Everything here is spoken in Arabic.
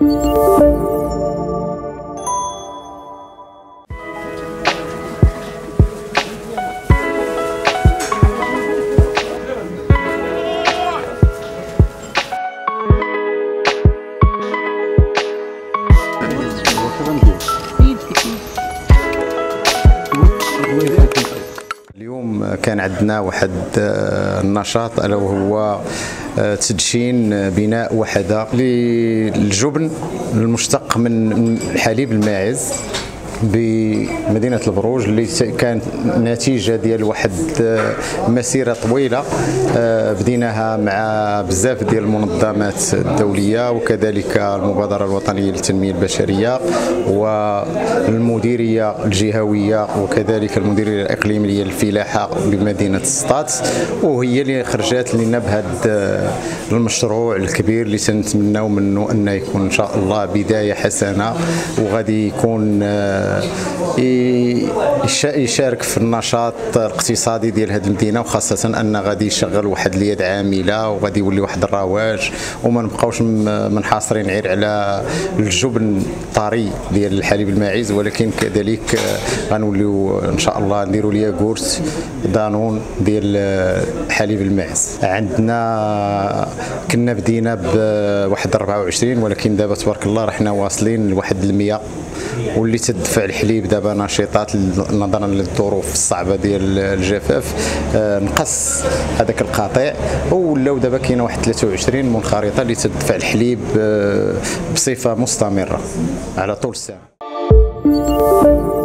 اليوم كان عندنا واحد النشاط الا وهو تدشين بناء وحده للجبن المشتق من حليب الماعز بمدينة البروج، اللي كانت نتيجة ديال واحد مسيرة طويلة بديناها مع بزاف ديال المنظمات الدولية وكذلك المبادرة الوطنية للتنمية البشرية والمديرية الجهوية وكذلك المديرية الإقليمية للفلاحة بمدينة سطات، وهي اللي خرجت لنا بهذا المشروع الكبير اللي تنتمناو منه أنه يكون إن شاء الله بداية حسنة، وغادي يكون يشارك في النشاط الاقتصادي ديال هذه المدينه، وخاصه ان غادي يشغل واحد اليد عامله وغادي يولي واحد الرواج، وما نبقاوش منحاصرين غير على الجبن الطري ديال الحليب الماعز، ولكن كذلك غنوليو ان شاء الله نديروا الياغورت دانون ديال حليب الماعز. عندنا كنا بدينا بواحد 24، ولكن دابا تبارك الله رحنا واصلين لواحد 100، واللي تدفع الحليب دابا نشيطات نظرا للظروف الصعبه ديال الجفاف نقص هذاك القطيع، ولاو دابا كاينه واحد 23 منخرطه اللي تدفع الحليب بصفه مستمره على طول السنه.